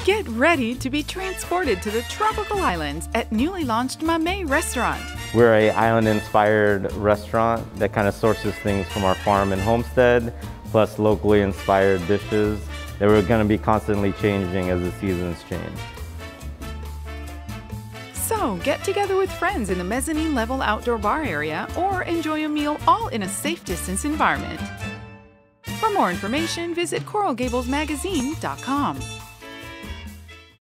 Get ready to be transported to the tropical islands at newly launched Mamey Restaurant. We're an island-inspired restaurant that kind of sources things from our farm and homestead, plus locally inspired dishes that we're going to be constantly changing as the seasons change. So get together with friends in the mezzanine level outdoor bar area or enjoy a meal all in a safe distance environment. For more information, visit coralgablesmagazine.com.